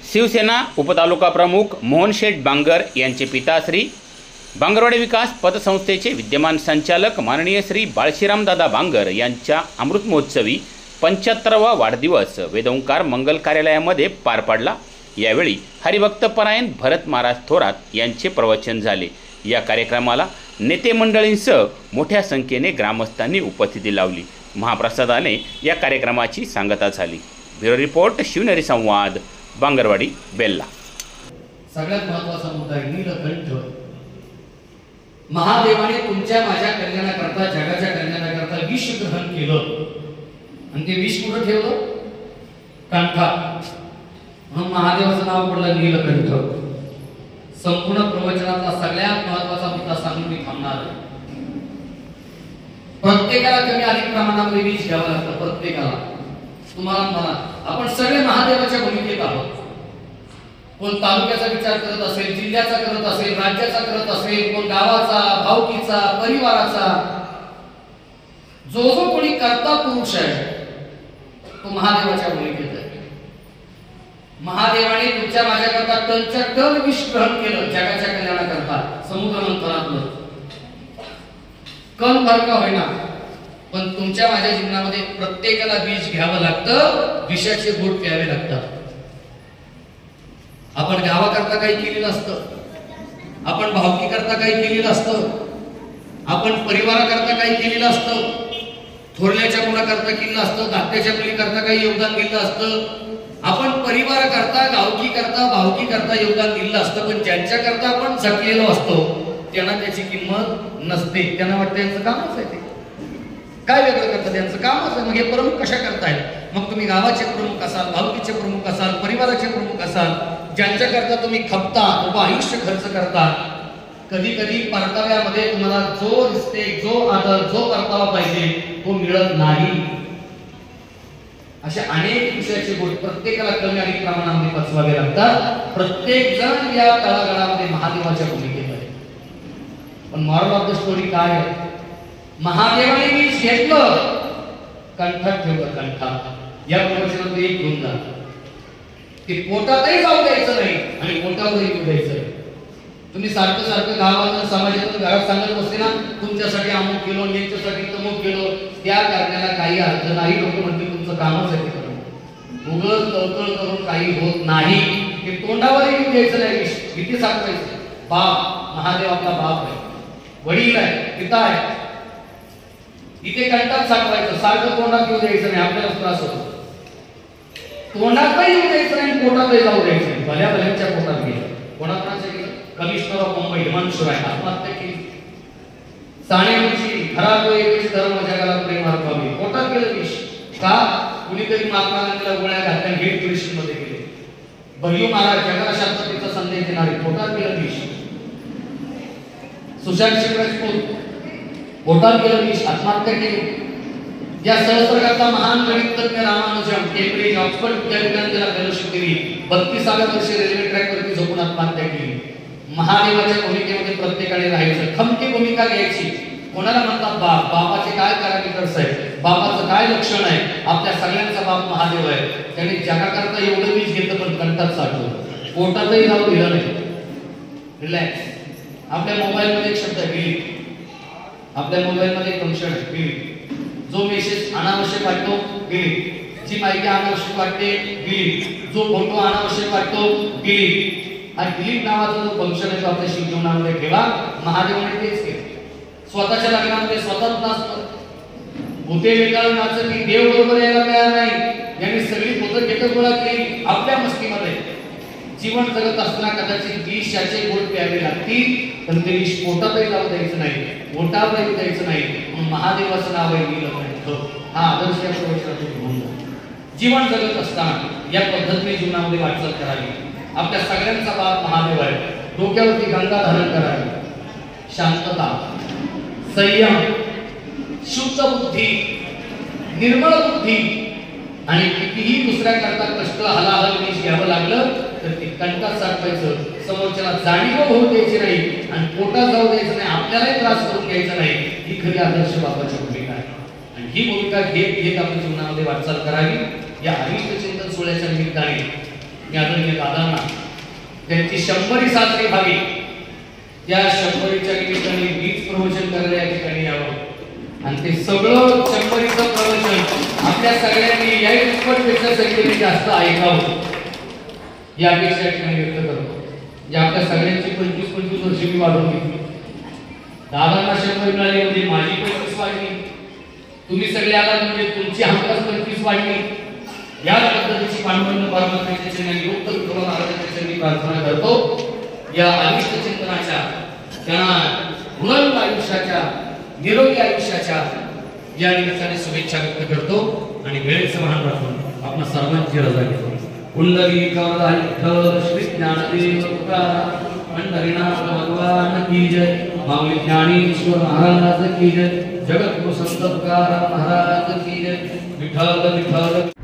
शिवसेना उपतालुका प्रमुख मोहनशेठ बांगर यांचे पिता श्री बांगरवाडी विकास पतसंस्थेचे विद्यमान संचालक माननीय श्री बाळशीरामदादा बांगर यांच्या अमृत महोत्सवी 75वा वाढदिवस वेदोंकार मंगल कार्यालयामध्ये पार पडला। यावेळी हरिभक्तपरायण भरत महाराज थोरात यांचे प्रवचन झाले। या कार्यक्रमाला नेते मंडळींसह मोठ्या संख्येने ग्रामस्थांनी उपस्थिती लावली। महाप्रसादाने या कार्यक्रमाची सांगता झाली। ब्युरो रिपोर्ट शिवनेरी संवाद बांगरवाडी बेल्ला। सगळ्यात महत्त्वाचा मुद्दा आहे नीलकंठ। महादेवाने तुमच्या माझ्या कल्याणाकरता जगाच्या कल्याणाकरता विष ग्रहण केलं आणि ते विष कुठे ठेवलं? कंठात। म्हणून महादेवाचं नाव पडलं नीलकंठ। संपूर्ण प्रवचनाचा सगळ्यात महत्त्वाचा मुद्दा सांगून मी थांबणार आहे। प्रत्येकाला कमी अधिक प्रमाणामध्ये विष घ्यावं लागतं। प्रत्येकाला, तुम्हाला मला, आपण सगळे महादेवाच्या भूमिकेत आहोत। कोण तालुक्याचा विचार करत असेल, जिल्ह्याचा करत असेल, राज्याचा करत असेल, कोण गावाचा, भावकीचा, परिवाराचा, जो जो कोणी कर्ता पुरुष आहे तो महादेवाच्या भूमिकेत आहे। महादेवाने तुमच्या माझ्याकरता टनच्या टन विष ग्रहण केलं जगाच्या कल्याणाकरता। समुद्र मंथनातलं कण भर का होईना, पण तुमच्या माझ्या जीवनामध्ये प्रत्येकाला विष घ्यावं लागतं, विषाचे घोट प्यावे लागतात। आपण गावाकरता काही केलेलं असतं, आपण भावकीकरता काही केलेलं असतं, आपण परिवाराकरता काही केलेलं असतं, थोरल्याच्या मुलाकरता केलेलं असतं, धाकट्याच्या मुलीकरता काही योगदान दिलं असतं, आपण परिवाराकरता, गावकीकरता, भावकीकरता योगदान दिलं असतं, पण ज्यांच्याकरता आपण झटलेलो असतो त्यांना त्याची किंमत नसते। त्यांना वाटतं यांचं कामच आहे, ते काय वेगळं करतं, त्यांचं कामच आहे। मग हे प्रमुख कशा करताय? मग तुम्ही गावाचे प्रमुख असाल, भावकीचे प्रमुख असाल, परिवाराचे प्रमुख असाल, ज्यांच्याकरता तुम्ही खपता, उभं आयुष्य खर्च करता, कधी कधी परताव्यामध्ये तुम्हाला जो रिस्पेक्ट, जो आदर, जो परतावा पाहिजे तो मिळत नाही। अशा अनेक विषयाचे गोष्टी प्रत्येकाला कमी आणि प्रमाणामध्ये पचवावे लागतात। प्रत्येक जण या तळागाळामध्ये महादेवाच्या भूमिकेत आहे। पण मॉरल ऑफ द स्टोरी काय आहे? महादेवाने विष घेतलं, कंठात ठेवलं, कंठात। या प्रवचनात एक घेऊन जा, ते पोटातही जाऊ द्यायचं नाही आणि पोटावरही येऊ द्यायचं नाही। तुम्ही सारखं सारखं गावातून, समाजातून, घरात सांगत बसते ना, तुमच्यासाठी अमुक केलो, यांच्यासाठी तमुक केलो, त्या करण्याला काही अर्थ नाही। लोक म्हणतील तुमचं कामच आहे ते करणं, उगाच तळतळ करून काही होत नाही। ते तोंडावरही येऊ द्यायचं नाही विष, किती साठवायचं। बाप, महादेव आपला बाप आहे, वडील आहे, पिता आहे, इथे कंटात साठवायचं, सारखं तोंडात येऊ द्यायचं नाही। आपल्याला त्रास होतो, तोंडातही येऊ द्यायचं नाही, पोटातही जाऊ द्यायचं नाही। भल्या भल्यांच्या पोटात गेलं, कोणाकोणाच्या गेलं? कमिशनर ऑफ मुंबई हेमंत शिराय आत्महत्या केली। साणेची घरात एकच धर्म जगाला प्रेम अर्पावे, पोटात गेलं विष। का? कुणीतरी महात्मा गांधीला गोळ्या घातल्या, हेट क्रिशन मध्ये गेले। भैयू महाराज जगाला शांततेचा संदेश देणारे, पोटात गेलं विष। सुशांत सिंह राजपूत पोटात गेलं विष, आत्महत्या केली। या सहस्त्रकाचा महान गणितज्ञ रामानुजम केम्ब्रिज ऑक्सफर्ड विद्यापीठाने त्याला फेलोशिप दिली। 32व्या वर्षी रेल्वे ट्रॅक वरती झोपून आत्महत्या केली। महादेवाच्या भूमिकेमध्ये प्रत्येकाने राहायचं, खमकी भूमिका घ्यायची। कोणाला म्हणतात बाप, बापाचे काय पॅरामीटर्स आहेत, बापाचं काय लक्षण आहे? आपल्या सगळ्यांचा बाप महादेव आहे। त्याने जगाकरता एवढं विष घेतलं, पण कंठात साठवलं, पोटातही जाऊ दिलं नाही। रिलॅक्स। आपल्या मोबाईल मध्ये एक शब्द आहे डिलीट। आपल्या मोबाईल मध्ये एक फंक्शन आहे डिलीट। जो मेसेज अनावश्यक वाटतो डिलीट, जी माहिती अनावश्यक वाटते डिलीट, जो फोटो अनावश्यक वाटतो डिलीट। हा डिलीट नावाचा जो फंक्शन आहे तो आपल्या जीवनामध्ये ठेवा। महादेवाने तेच केलं। स्वतःच्या लग्नामध्ये स्वतःच नाचतो, भूते वेगाळ नाचत की देव बरोबर यायला तयार नाही। यांनी सगळी भूतं घेतलं गोळा केली आपल्या मस्तीमध्ये। जीवन जगत असताना कदाचित विषाचे गोड प्यावे लागतील, पण ते विष पोटातही जाऊ द्यायचं नाही, पोटावरही द्यायचं नाही। म्हणून महादेवाचं नाव आहे नीलकंठ। हा आदर्श या प्रवचनातून घेऊन जा। जीवन जगत असताना या पद्धतीने जीवनामध्ये वाटचाल करावी। आपल्या सगळ्यांचा बाप महादेव आहे। डोक्यावरती गंगा धारण करावी, शांतता, संयम, शुद्ध बुद्धी, निर्मळ बुद्धी, आणि कितीही दुसऱ्याकरता कष्ट हलाहल विष घ्यावं लागलं तर ते कंठात साठवायचं, समोरच्याला जाणीव होऊ द्यायची नाही आणि पोटात जाऊ द्यायचं नाही, आपल्यालाही त्रास करून घ्यायचा नाही। ही खरी आदर्श बाबाची भूमिका आहे आणि ही भूमिका घेत घेत आपल्या जीवनामध्ये वाटचाल करावी। या हरिष्ट चिंतन सोहळ्याच्या निमित्ताने मी आदरणीय दादांना त्यांची 100वी साजरी व्हावी, त्या 100वीच्या निमित्ताने वीज प्रवचन करायला या ठिकाणी यावं आणि ते सगळं 100वीचं प्रवचन आपल्या सगळ्यांनी या दुप्पटपेक्षा संख्येने जास्त ऐकावं या अपेक्षा या ठिकाणी व्यक्त करतो. या आपल्या सगळ्यांची 25-25 वर्ष मी वाढवून घेतली. दादांना 100 मिळाली म्हणजे माझी 25 वाढली, तुम्ही सगळे आलात म्हणजे तुमची हमखास 25 वाढली. या पद्धतीची पांडुरंग परमात्म्याच्या चरणी युक्त विठोबा महाराजांच्या चरणी प्रार्थना करतो. या अनिष्ट चिंतनाच्या, त्यांना उन्नत आयुष्याच्या, निरोगी आयुष्याच्या या निमित्ताने शुभेच्छा व्यक्त करतो आणि वेळेचं भान राखून आपण सर्वांची रजा घेतो. पुंडलिकवरदाय श्री ज्ञानदेव तुकाराम पंढरीनाथ भगवान की जय. माऊली ज्ञानेश्वर महाराज की जय. जगद्गुरु संत तुकाराम महाराज की जय. विठ्ठल विठ्ठल.